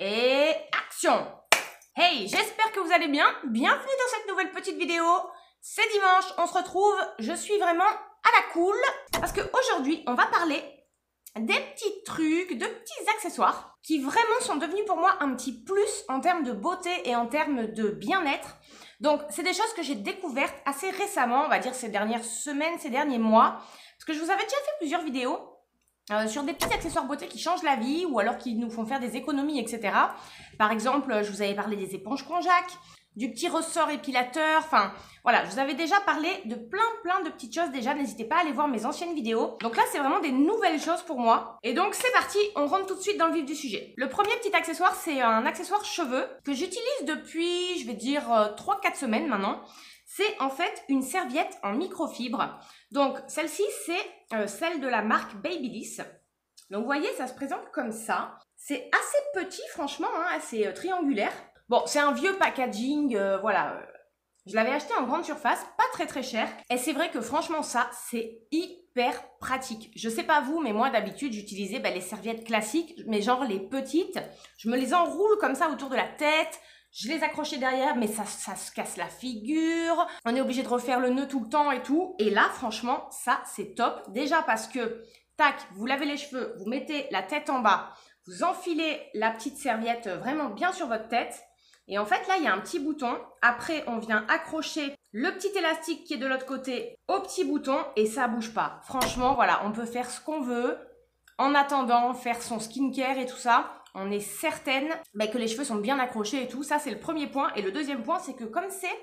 et action! Hey, j'espère que vous allez bien. Bienvenue dans cette nouvelle petite vidéo. C'est dimanche, on se retrouve. Je suis vraiment à la cool parce qu'aujourd'hui, on va parler des petits trucs, de petits accessoires qui vraiment sont devenus pour moi un petit plus en termes de beauté et en termes de bien-être. Donc, c'est des choses que j'ai découvertes assez récemment, on va dire ces dernières semaines, ces derniers mois. Parce que je vous avais déjà fait plusieurs vidéos sur des petits accessoires beauté qui changent la vie ou alors qui nous font faire des économies, etc. Par exemple, je vous avais parlé des éponges Conjac, du petit ressort épilateur, enfin voilà, je vous avais déjà parlé de plein de petites choses déjà, n'hésitez pas à aller voir mes anciennes vidéos. Donc là, c'est vraiment des nouvelles choses pour moi. Et donc c'est parti, on rentre tout de suite dans le vif du sujet. Le premier petit accessoire, c'est un accessoire cheveux que j'utilise depuis, je vais dire, 3-4 semaines maintenant. C'est en fait une serviette en microfibre. Donc celle-ci, c'est celle de la marque Babyliss. Donc vous voyez, ça se présente comme ça. C'est assez petit franchement, hein, assez triangulaire. Bon, c'est un vieux packaging, voilà. Je l'avais acheté en grande surface, pas très cher. Et c'est vrai que franchement ça, c'est hyper pratique. Je sais pas vous, mais moi d'habitude j'utilisais les serviettes classiques, mais genre les petites. Je me les enroule comme ça autour de la tête. Je les accrochais derrière, mais ça se casse la figure. On est obligé de refaire le nœud tout le temps et tout. Et là, franchement, ça, c'est top. Déjà parce que, tac, vous lavez les cheveux, vous mettez la tête en bas, vous enfilez la petite serviette vraiment bien sur votre tête. Et en fait, là, il y a un petit bouton. Après, on vient accrocher le petit élastique qui est de l'autre côté au petit bouton et ça bouge pas. Franchement, voilà, on peut faire ce qu'on veut. En attendant, faire son skincare et tout ça. On est certaine que les cheveux sont bien accrochés et tout. Ça, c'est le premier point. Et le deuxième point, c'est que comme c'est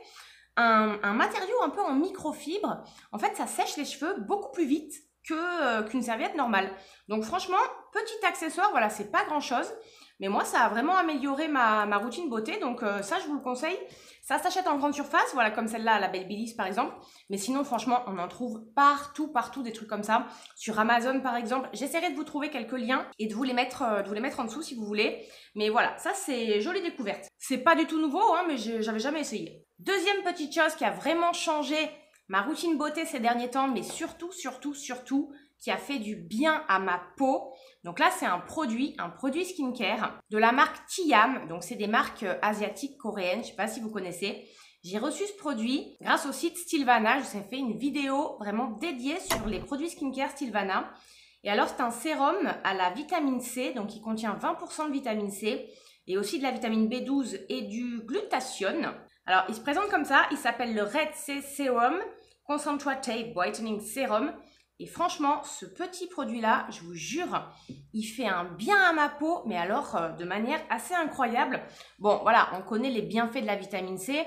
un matériau un peu en microfibre, en fait, ça sèche les cheveux beaucoup plus vite qu'une serviette normale. Donc franchement, petit accessoire, voilà, c'est pas grand-chose. Mais moi, ça a vraiment amélioré ma routine beauté. Donc ça, je vous le conseille. Ça s'achète en grande surface, voilà, comme celle-là, à la Babyliss par exemple. Mais sinon, franchement, on en trouve partout des trucs comme ça. Sur Amazon par exemple. J'essaierai de vous trouver quelques liens et de vous les mettre en dessous si vous voulez. Mais voilà, ça c'est jolie découverte. C'est pas du tout nouveau, hein, mais j'avais jamais essayé. Deuxième petite chose qui a vraiment changé ma routine beauté ces derniers temps, mais surtout, qui a fait du bien à ma peau. Donc là, c'est un produit skincare de la marque Tiam. Donc c'est des marques asiatiques, coréennes, je sais pas si vous connaissez. J'ai reçu ce produit grâce au site Stylevana. Je vous ai fait une vidéo vraiment dédiée sur les produits skincare Stylevana. Et alors, c'est un sérum à la vitamine C, donc qui contient 20% de vitamine C et aussi de la vitamine B12 et du glutathione. Alors, il se présente comme ça. Il s'appelle le Red C Serum Concentrated Whitening Serum. Et franchement, ce petit produit-là, je vous jure, il fait un bien à ma peau, mais alors de manière assez incroyable. Bon, voilà, on connaît les bienfaits de la vitamine C.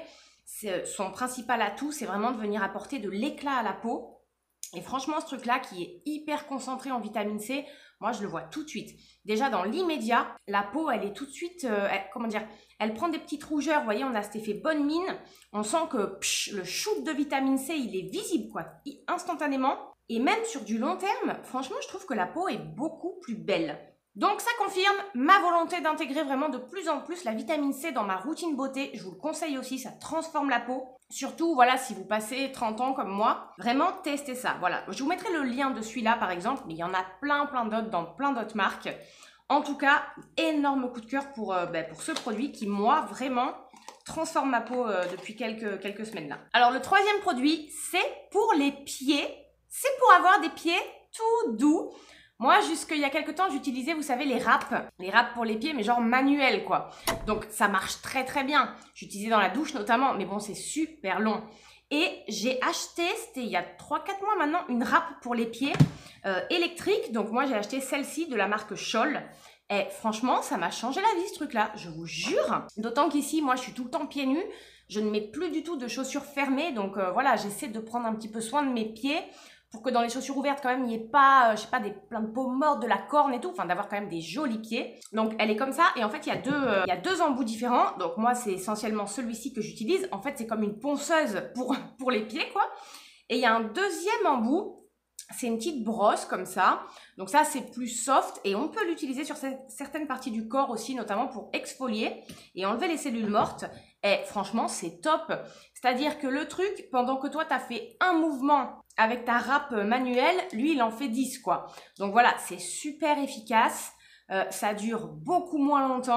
Son principal atout, c'est vraiment de venir apporter de l'éclat à la peau. Et franchement, ce truc-là qui est hyper concentré en vitamine C, moi, je le vois tout de suite. Déjà, dans l'immédiat, la peau, elle est tout de suite, elle prend des petites rougeurs. Vous voyez, on a cet effet bonne mine. On sent que le shoot de vitamine C, il est visible, quoi, instantanément. Et même sur du long terme, franchement, je trouve que la peau est beaucoup plus belle. Donc, ça confirme ma volonté d'intégrer vraiment de plus en plus la vitamine C dans ma routine beauté. Je vous le conseille aussi, ça transforme la peau. Surtout, voilà, si vous passez 30 ans comme moi, vraiment testez ça. Voilà, je vous mettrai le lien de celui-là par exemple, mais il y en a plein d'autres dans plein d'autres marques. En tout cas, énorme coup de cœur pour ce produit qui, moi, vraiment transforme ma peau depuis quelques semaines là. Alors, le troisième produit, c'est pour les pieds. C'est pour avoir des pieds tout doux. Moi, jusqu'il y a quelques temps, j'utilisais, vous savez, les wraps pour les pieds, mais genre manuels, quoi. Donc, ça marche très bien. J'utilisais dans la douche notamment, mais bon, c'est super long. Et j'ai acheté, c'était il y a 3-4 mois maintenant, une wrap pour les pieds électrique. Donc, moi, j'ai acheté celle-ci de la marque Scholl. Et franchement, ça m'a changé la vie, ce truc-là, je vous jure. D'autant qu'ici, moi, je suis tout le temps pieds nus. Je ne mets plus du tout de chaussures fermées. Donc, voilà, j'essaie de prendre un petit peu soin de mes pieds pour que dans les chaussures ouvertes, quand même, il n'y ait pas, je sais pas, plein de peaux mortes, de la corne et tout. Enfin, d'avoir quand même des jolis pieds. Donc, elle est comme ça. Et en fait, il y a deux embouts différents. Donc, moi, c'est essentiellement celui-ci que j'utilise. En fait, c'est comme une ponceuse pour les pieds, quoi. Et il y a un deuxième embout. C'est une petite brosse comme ça. Donc ça, c'est plus soft et on peut l'utiliser sur certaines parties du corps aussi, notamment pour exfolier et enlever les cellules mortes. Et franchement, c'est top. C'est-à-dire que le truc, pendant que toi, tu as fait un mouvement avec ta râpe manuelle, lui, il en fait 10, quoi. Donc voilà, c'est super efficace. Ça dure beaucoup moins longtemps.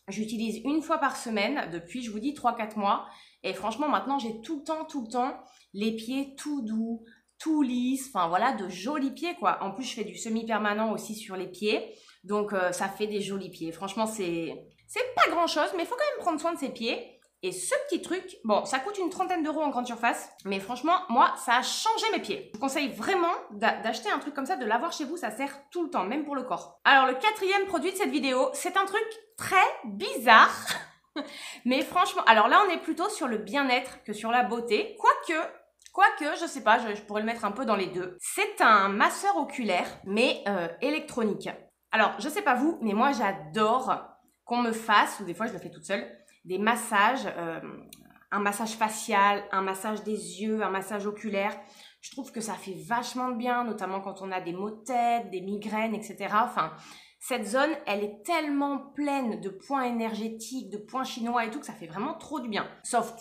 J'utilise une fois par semaine depuis, je vous dis, 3-4 mois. Et franchement, maintenant, j'ai tout le temps, les pieds tout doux, tout lisses. Enfin, voilà, de jolis pieds, quoi. En plus, je fais du semi-permanent aussi sur les pieds. Donc, ça fait des jolis pieds. Franchement, c'est pas grand-chose, mais il faut quand même prendre soin de ses pieds. Et ce petit truc, bon, ça coûte une 30aine d'euros en grande surface, mais franchement, moi, ça a changé mes pieds. Je vous conseille vraiment d'acheter un truc comme ça, de l'avoir chez vous, ça sert tout le temps, même pour le corps. Alors, le quatrième produit de cette vidéo, c'est un truc très bizarre, mais franchement, alors là, on est plutôt sur le bien-être que sur la beauté, quoique, je sais pas, je pourrais le mettre un peu dans les deux. C'est un masseur oculaire, mais électronique. Alors, je sais pas vous, mais moi, j'adore qu'on me fasse, ou des fois, je le fais toute seule, des massages, un massage facial, un massage des yeux, un massage oculaire. Je trouve que ça fait vachement de bien, notamment quand on a des maux de tête, des migraines, etc. Enfin, cette zone, elle est tellement pleine de points énergétiques, de points chinois et tout, que ça fait vraiment trop du bien. Sauf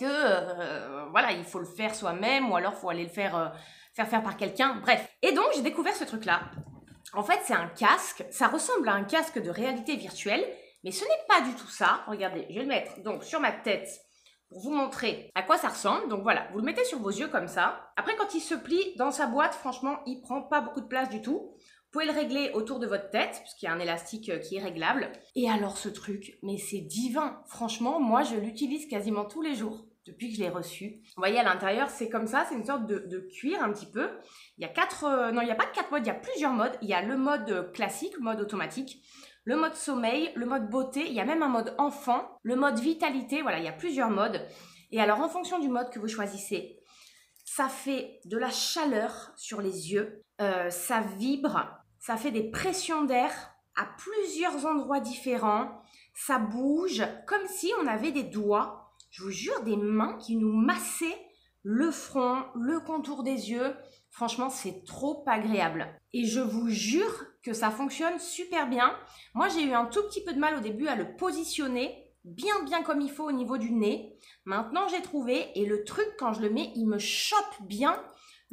que, voilà, il faut le faire soi-même ou alors il faut aller le faire par quelqu'un. Bref. Et donc, j'ai découvert ce truc-là. En fait, c'est un casque. Ça ressemble à un casque de réalité virtuelle. Mais ce n'est pas du tout ça. Regardez, je vais le mettre donc sur ma tête pour vous montrer à quoi ça ressemble. Donc voilà, vous le mettez sur vos yeux comme ça. Après, quand il se plie dans sa boîte, franchement, il prend pas beaucoup de place du tout. Vous pouvez le régler autour de votre tête, puisqu'il y a un élastique qui est réglable. Et alors ce truc, mais c'est divin. Franchement, moi, je l'utilise quasiment tous les jours depuis que je l'ai reçu. Vous voyez, à l'intérieur, c'est comme ça. C'est une sorte de cuir un petit peu. Il y a non, il n'y a pas 4 modes, il y a plusieurs modes. Il y a le mode classique, mode automatique. Le mode sommeil, le mode beauté, il y a même un mode enfant, le mode vitalité, voilà, il y a plusieurs modes. Et alors, en fonction du mode que vous choisissez, ça fait de la chaleur sur les yeux, ça vibre, ça fait des pressions d'air à plusieurs endroits différents, ça bouge comme si on avait des doigts, je vous jure, des mains qui nous massaient le front, le contour des yeux. Franchement, c'est trop agréable. Et je vous jure que ça fonctionne super bien. Moi, j'ai eu un tout petit peu de mal au début à le positionner bien comme il faut au niveau du nez. Maintenant, j'ai trouvé et le truc, quand je le mets, il me chope bien.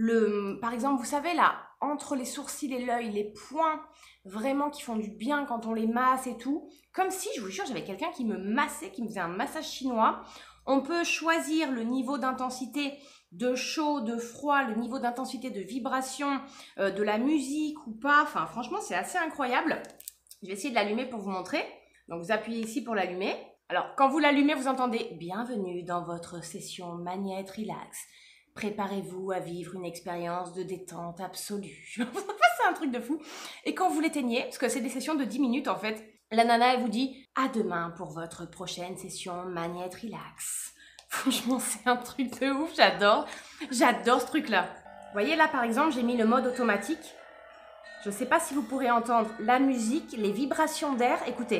Par exemple, vous savez là, entre les sourcils et l'œil, les points vraiment qui font du bien quand on les masse et tout. Comme si, je vous jure, j'avais quelqu'un qui me massait, qui me faisait un massage chinois. On peut choisir le niveau d'intensité de chaud, de froid, le niveau d'intensité de vibration, de la musique ou pas. Enfin, franchement, c'est assez incroyable. Je vais essayer de l'allumer pour vous montrer. Donc, vous appuyez ici pour l'allumer. Alors, quand vous l'allumez, vous entendez « Bienvenue dans votre session Magnète Relax. Préparez-vous à vivre une expérience de détente absolue. » C'est un truc de fou. Et quand vous l'éteignez, parce que c'est des sessions de 10 minutes en fait, la nana, elle vous dit « À demain pour votre prochaine session Magnète Relax. » Franchement, c'est un truc de ouf, j'adore. J'adore ce truc-là. Vous voyez là, par exemple, j'ai mis le mode automatique. Je ne sais pas si vous pourrez entendre la musique, les vibrations d'air. Écoutez.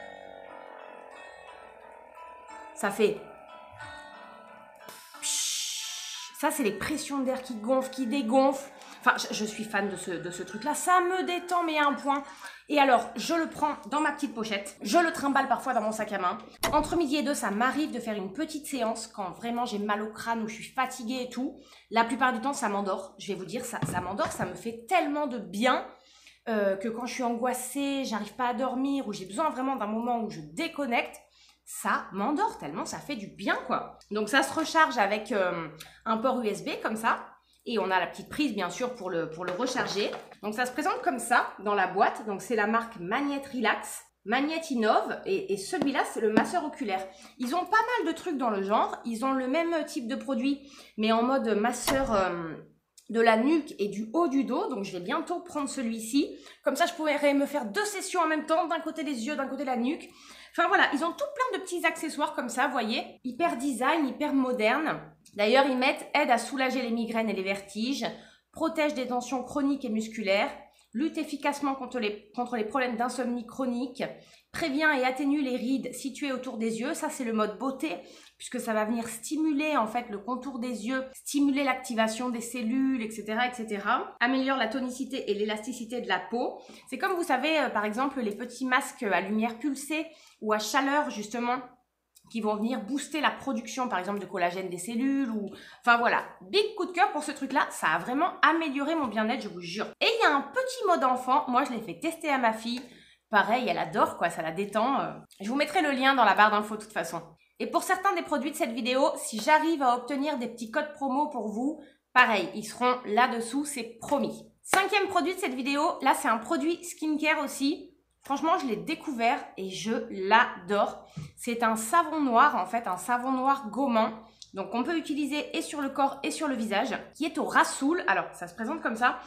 Ça fait... Ça, c'est les pressions d'air qui gonflent, qui dégonflent. Enfin, je suis fan de ce truc-là. Ça me détend, mais à un point. Et alors, je le prends dans ma petite pochette. Je le trimballe parfois dans mon sac à main. Entre midi et deux, ça m'arrive de faire une petite séance quand vraiment j'ai mal au crâne ou je suis fatiguée et tout. La plupart du temps, ça m'endort. Je vais vous dire, ça m'endort. Ça me fait tellement de bien que quand je suis angoissée, j'arrive pas à dormir ou j'ai besoin vraiment d'un moment où je déconnecte, ça m'endort tellement ça fait du bien, quoi. Donc, ça se recharge avec un port USB comme ça. Et on a la petite prise, bien sûr, pour le recharger. Donc, ça se présente comme ça, dans la boîte. Donc, c'est la marque Magnète Relax. Magnète innove. Et celui-là, c'est le masseur oculaire. Ils ont pas mal de trucs dans le genre. Ils ont le même type de produit, mais en mode masseur de la nuque et du haut du dos. Donc, je vais bientôt prendre celui-ci. Comme ça, je pourrais me faire 2 sessions en même temps. D'un côté les yeux, d'un côté la nuque. Enfin, voilà. Ils ont tout plein de petits accessoires comme ça, vous voyez. Hyper design, hyper moderne. D'ailleurs, ils mettent aide à soulager les migraines et les vertiges, protège des tensions chroniques et musculaires, lutte efficacement contre les problèmes d'insomnie chronique, prévient et atténue les rides situées autour des yeux. Ça, c'est le mode beauté, puisque ça va venir stimuler en fait le contour des yeux, stimuler l'activation des cellules, etc., etc. Améliore la tonicité et l'élasticité de la peau. C'est comme vous savez, par exemple, les petits masques à lumière pulsée ou à chaleur, justement, qui vont venir booster la production, par exemple, de collagène des cellules ou... Enfin, voilà. Big coup de cœur pour ce truc-là. Ça a vraiment amélioré mon bien-être, je vous jure. Et il y a un petit mode enfant. Moi, je l'ai fait tester à ma fille. pareil, elle adore quoi, ça la détend. Je vous mettrai le lien dans la barre d'infos de toute façon. Et pour certains des produits de cette vidéo, si j'arrive à obtenir des petits codes promo pour vous, pareil, ils seront là-dessous, c'est promis. 5e produit de cette vidéo, là c'est un produit skincare aussi. Franchement, je l'ai découvert et je l'adore. C'est un savon noir, en fait, un savon noir gommant. Donc, on peut utiliser et sur le corps et sur le visage, qui est au rassoul. Alors, ça se présente comme ça.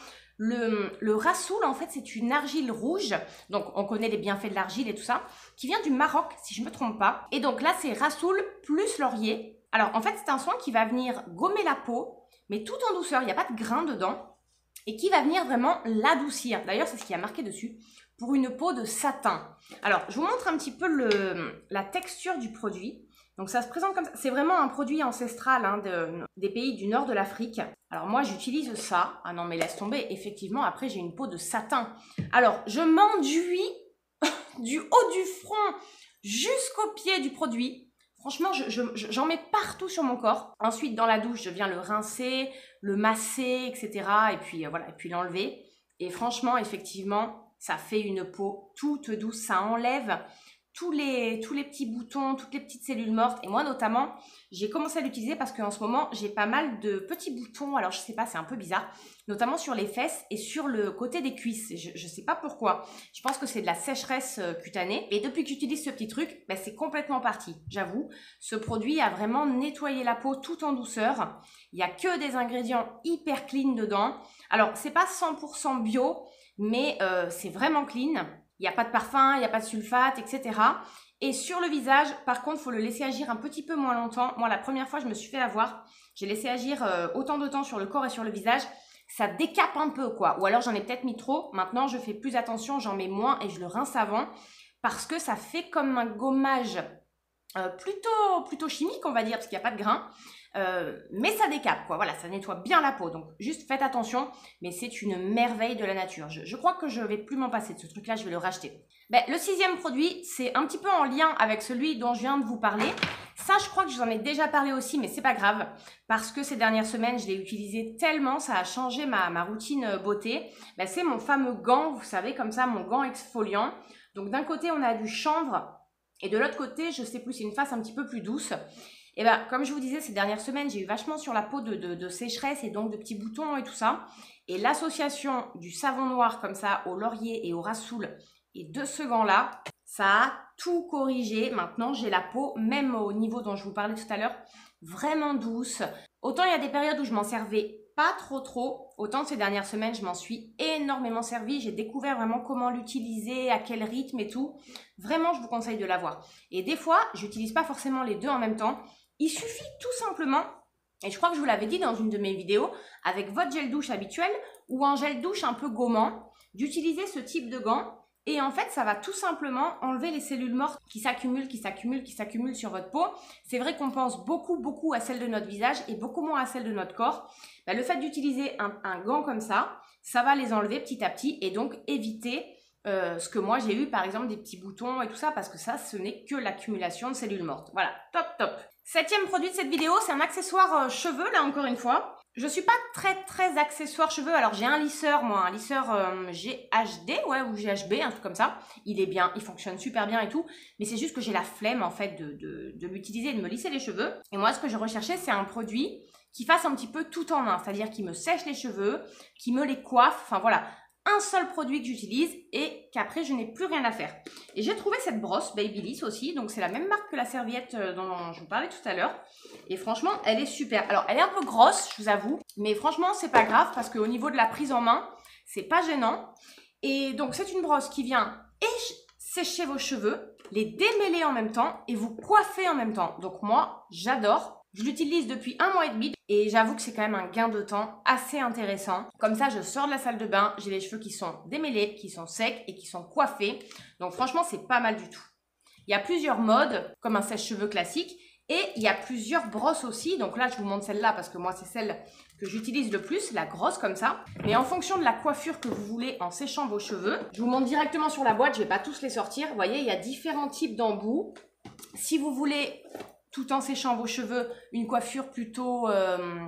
Le rassoul, en fait, c'est une argile rouge. Donc, on connaît les bienfaits de l'argile et tout ça, qui vient du Maroc, si je ne me trompe pas. Et donc là, c'est rassoul plus laurier. Alors, en fait, c'est un soin qui va venir gommer la peau, mais tout en douceur. Il n'y a pas de grains dedans. Et qui va venir vraiment l'adoucir. D'ailleurs, c'est ce qui a marqué dessus. Pour une peau de satin. Alors, je vous montre un petit peu la texture du produit. Donc, ça se présente comme ça. C'est vraiment un produit ancestral hein, des pays du nord de l'Afrique. Alors, moi, j'utilise ça. Ah non, mais laisse tomber. Effectivement, après, j'ai une peau de satin. Alors, je m'enduis du haut du front jusqu'au pied du produit. Franchement, j'en mets partout sur mon corps. Ensuite, dans la douche, je viens le rincer, le masser, etc. Et puis, voilà, et puis l'enlever. Et franchement, effectivement... ça fait une peau toute douce, ça enlève tous les petits boutons, toutes les petites cellules mortes. Et moi notamment, j'ai commencé à l'utiliser parce qu'en ce moment, j'ai pas mal de petits boutons. Alors je sais pas, c'est un peu bizarre. Notamment sur les fesses et sur le côté des cuisses. Je sais pas pourquoi. Je pense que c'est de la sécheresse cutanée. Et depuis que j'utilise ce petit truc, ben, c'est complètement parti. J'avoue, ce produit a vraiment nettoyé la peau tout en douceur. Il n'y a que des ingrédients hyper clean dedans. Alors, c'est pas 100% bio, mais c'est vraiment clean. Il n'y a pas de parfum, il n'y a pas de sulfate, etc. Et sur le visage, par contre, il faut le laisser agir un petit peu moins longtemps. Moi, la première fois, je me suis fait avoir. J'ai laissé agir autant de temps sur le corps et sur le visage. Ça décape un peu, quoi. Ou alors, j'en ai peut-être mis trop. Maintenant, je fais plus attention, j'en mets moins et je le rince avant. Parce que ça fait comme un gommage plutôt chimique, on va dire, parce qu'il n'y a pas de grains. Mais ça décape, quoi. Voilà, ça nettoie bien la peau. Donc, juste faites attention. Mais c'est une merveille de la nature. Je crois que je ne vais plus m'en passer de ce truc-là. Je vais le racheter. Ben, le 6e produit, c'est un petit peu en lien avec celui dont je viens de vous parler. Ça, je crois que je vous en ai déjà parlé aussi, mais c'est pas grave. Parce que ces dernières semaines, je l'ai utilisé tellement, ça a changé ma routine beauté. Ben, c'est mon fameux gant, vous savez, comme ça, mon gant exfoliant. Donc, d'un côté, on a du chanvre. Et de l'autre côté, je sais plus, c'est une face un petit peu plus douce. Et bien, comme je vous disais, ces dernières semaines, j'ai eu vachement sur la peau de sécheresse et donc de petits boutons et tout ça. Et l'association du savon noir comme ça au laurier et au rassoul et de ce gant-là, ça a tout corrigé. Maintenant, j'ai la peau, même au niveau dont je vous parlais tout à l'heure, vraiment douce. Autant il y a des périodes où je m'en servais pas trop, autant ces dernières semaines, je m'en suis énormément servi. J'ai découvert vraiment comment l'utiliser, à quel rythme et tout. Vraiment, je vous conseille de l'avoir. Et des fois, j'utilise pas forcément les deux en même temps. Il suffit tout simplement, et je crois que je vous l'avais dit dans une de mes vidéos, avec votre gel douche habituel ou un gel douche un peu gommant, d'utiliser ce type de gant. Et en fait, ça va tout simplement enlever les cellules mortes qui s'accumulent sur votre peau. C'est vrai qu'on pense beaucoup à celle de notre visage et beaucoup moins à celle de notre corps. Ben, le fait d'utiliser un gant comme ça va les enlever petit à petit et donc éviter ce que moi j'ai eu, par exemple, des petits boutons et tout ça, parce que ça, ce n'est que l'accumulation de cellules mortes. Voilà, top. 7e produit de cette vidéo, c'est un accessoire cheveux, là encore une fois. Je suis pas très accessoire cheveux. Alors j'ai un lisseur, moi, un lisseur GHD, ouais, ou GHB, un truc comme ça. Il est bien, il fonctionne super bien et tout. Mais c'est juste que j'ai la flemme, en fait, de l'utiliser et de me lisser les cheveux. Et moi, ce que je recherchais, c'est un produit qui fasse un petit peu tout en un. C'est-à-dire qui me sèche les cheveux, qui me les coiffe, enfin voilà. Un seul produit que j'utilise et qu'après je n'ai plus rien à faire. Et j'ai trouvé cette brosse Babyliss aussi, donc c'est la même marque que la serviette dont je vous parlais tout à l'heure. Et franchement, elle est super. Alors, elle est un peu grosse, je vous avoue, mais franchement, c'est pas grave parce qu'au niveau de la prise en main, c'est pas gênant. Et donc, c'est une brosse qui vient sécher vos cheveux, les démêler en même temps et vous coiffer en même temps. Donc moi, j'adore. Je l'utilise depuis 1 mois et demi et j'avoue que c'est quand même un gain de temps assez intéressant. Comme ça, je sors de la salle de bain, j'ai les cheveux qui sont démêlés, qui sont secs et qui sont coiffés. Donc franchement, c'est pas mal du tout. Il y a plusieurs modes, comme un sèche-cheveux classique, et il y a plusieurs brosses aussi. Donc là, je vous montre celle-là parce que moi, c'est celle que j'utilise le plus, la grosse comme ça. Mais en fonction de la coiffure que vous voulez en séchant vos cheveux, je vous montre directement sur la boîte, je vais pas tous les sortir. Vous voyez, il y a différents types d'embouts. Si vous voulez, tout en séchant vos cheveux, une coiffure plutôt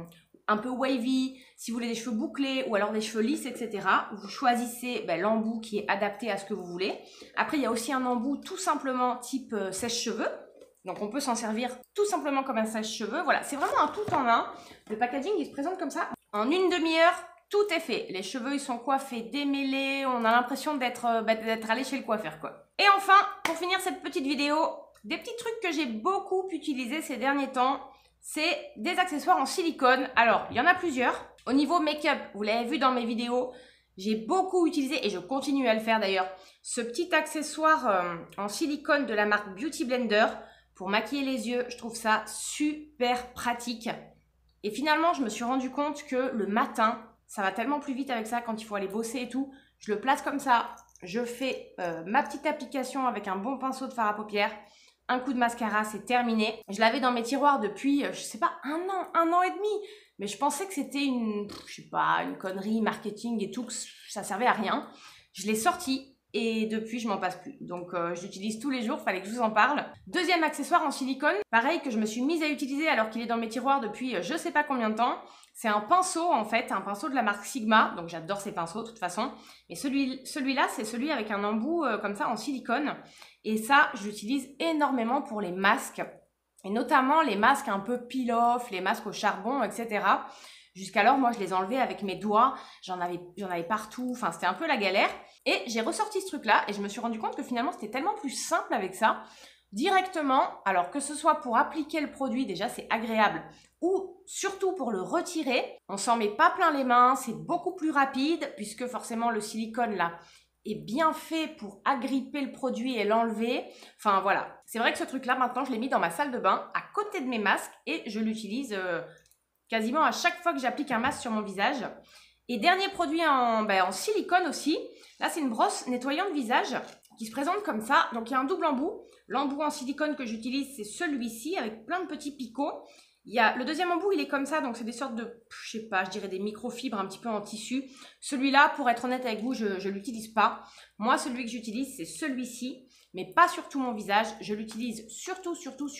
un peu wavy, si vous voulez des cheveux bouclés ou alors des cheveux lisses, etc. Vous choisissez l'embout qui est adapté à ce que vous voulez. Après, il y a aussi un embout tout simplement type sèche-cheveux. Donc, on peut s'en servir tout simplement comme un sèche-cheveux. Voilà, c'est vraiment un tout en un. Le packaging, il se présente comme ça. En une demi-heure, tout est fait. Les cheveux, ils sont coiffés, démêlés. On a l'impression d'être allé chez le coiffeur, quoi. Et enfin, pour finir cette petite vidéo, des petits trucs que j'ai beaucoup utilisés ces derniers temps. C'est des accessoires en silicone. Alors, il y en a plusieurs. Au niveau make-up, vous l'avez vu dans mes vidéos, j'ai beaucoup utilisé, et je continue à le faire d'ailleurs, ce petit accessoire en silicone de la marque Beauty Blender pour maquiller les yeux. Je trouve ça super pratique. Et finalement, je me suis rendu compte que le matin, ça va tellement plus vite avec ça quand il faut aller bosser et tout. Je le place comme ça, je fais ma petite application avec un bon pinceau de fard à paupières. Un coup de mascara, c'est terminé. Je l'avais dans mes tiroirs depuis, je sais pas, un an et demi. Mais je pensais que c'était une connerie marketing et tout, que ça servait à rien. Je l'ai sorti et depuis, je m'en passe plus. Donc, je l'utilise tous les jours, fallait que je vous en parle. Deuxième accessoire en silicone, pareil, que je me suis mise à utiliser alors qu'il est dans mes tiroirs depuis je sais pas combien de temps. C'est un pinceau, en fait, un pinceau de la marque Sigma. Donc, j'adore ces pinceaux, de toute façon. Mais celui-là, c'est celui avec un embout comme ça en silicone. Et ça, je l'utilise énormément pour les masques. Et notamment les masques un peu peel-off, les masques au charbon, etc. Jusqu'alors, moi, je les enlevais avec mes doigts. J'en avais partout. Enfin, c'était un peu la galère. Et j'ai ressorti ce truc-là et je me suis rendu compte que finalement, c'était tellement plus simple avec ça. Directement, alors que ce soit pour appliquer le produit, déjà, c'est agréable. Ou surtout pour le retirer, on s'en met pas plein les mains. C'est beaucoup plus rapide puisque forcément, le silicone, là, est bien fait pour agripper le produit et l'enlever. Enfin, voilà. C'est vrai que ce truc-là, maintenant, je l'ai mis dans ma salle de bain, à côté de mes masques, et je l'utilise quasiment à chaque fois que j'applique un masque sur mon visage. Et dernier produit en silicone aussi. Là, c'est une brosse nettoyante visage qui se présente comme ça. Donc, il y a un double embout. L'embout en silicone que j'utilise, c'est celui-ci, avec plein de petits picots. Le deuxième embout, il est comme ça, donc c'est des sortes de, je sais pas, je dirais des microfibres un petit peu en tissu. Celui-là, pour être honnête avec vous, je ne l'utilise pas. Moi, celui que j'utilise, c'est celui-ci, mais pas sur tout mon visage. Je l'utilise surtout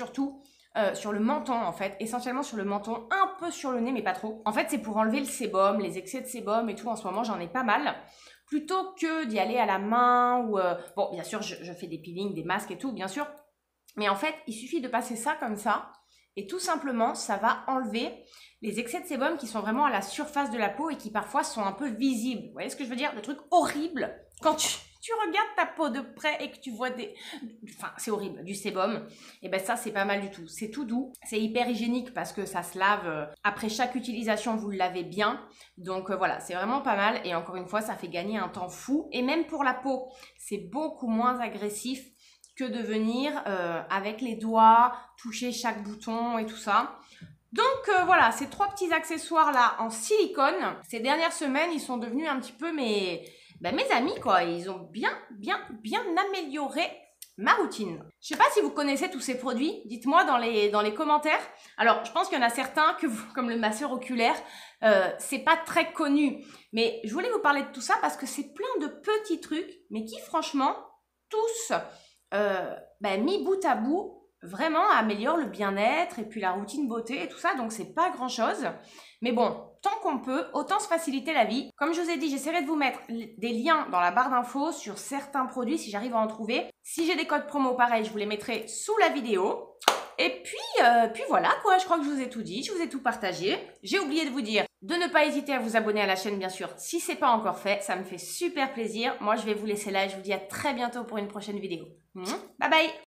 sur le menton, en fait. Essentiellement sur le menton, un peu sur le nez, mais pas trop. En fait, c'est pour enlever le sébum, les excès de sébum et tout. En ce moment, j'en ai pas mal. Plutôt que d'y aller à la main ou... Bon, bien sûr, je fais des peelings, des masques et tout, bien sûr. Mais en fait, il suffit de passer ça comme ça. Et tout simplement, ça va enlever les excès de sébum qui sont vraiment à la surface de la peau et qui parfois sont un peu visibles. Vous voyez ce que je veux dire? Le truc horrible quand tu regardes ta peau de près et que tu vois Enfin, c'est horrible, du sébum. Et ben ça, c'est pas mal du tout. C'est tout doux. C'est hyper hygiénique parce que ça se lave. Après chaque utilisation, vous le lavez bien. Donc voilà, c'est vraiment pas mal. Et encore une fois, ça fait gagner un temps fou. Et même pour la peau, c'est beaucoup moins agressif que de venir avec les doigts, toucher chaque bouton et tout ça. Donc voilà, ces trois petits accessoires là en silicone, ces dernières semaines, ils sont devenus un petit peu mes amis quoi. Ils ont bien amélioré ma routine. Je sais pas si vous connaissez tous ces produits, dites-moi dans les commentaires. Alors, je pense qu'il y en a certains comme le masseur oculaire, c'est pas très connu. Mais je voulais vous parler de tout ça parce que c'est plein de petits trucs, mais qui franchement, tous... mis bout à bout, vraiment améliore le bien-être et puis la routine beauté et tout ça, donc c'est pas grand-chose. Mais bon, tant qu'on peut, autant se faciliter la vie. Comme je vous ai dit, j'essaierai de vous mettre des liens dans la barre d'infos sur certains produits si j'arrive à en trouver. Si j'ai des codes promo pareil, je vous les mettrai sous la vidéo. Et puis voilà quoi, je crois que je vous ai tout dit, je vous ai tout partagé. J'ai oublié de vous dire de ne pas hésiter à vous abonner à la chaîne bien sûr si c'est pas encore fait, ça me fait super plaisir. Moi je vais vous laisser là et je vous dis à très bientôt pour une prochaine vidéo. Bye bye.